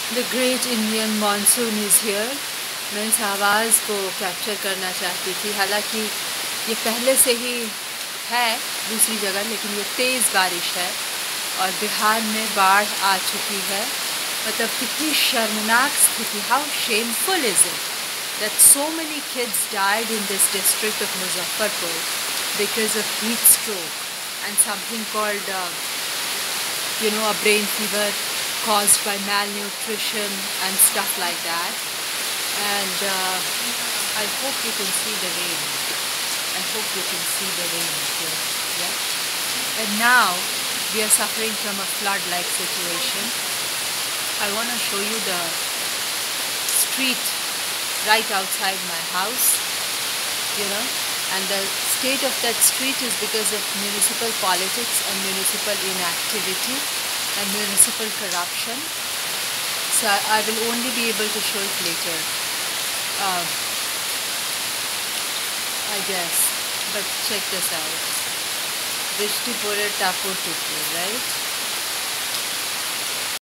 The great Indian monsoon is here. मैं इस आवाज़ को कैप्चर करना चाहती थी, हालांकि ये पहले से ही है दूसरी जगह, लेकिन ये तेज़ बारिश है और बिहार में बाढ़ आ चुकी है। मतलब कितनी शर्मनाक स्थिति, how shameful is it that so many kids died in this district of Muzaffarpur because of heat stroke and something called a brain fever caused by malnutrition and stuff like that. And I hope you can see the rain. I hope you can see the rain here. Yeah. And now we are suffering from a flood-like situation. I want to show you the street right outside my house, and the state of that street is because of municipal politics and municipal inactivity and municipal corruption. So I will only be able to show it later, I guess. But check this out. Vrishti pore tapur tupur, right?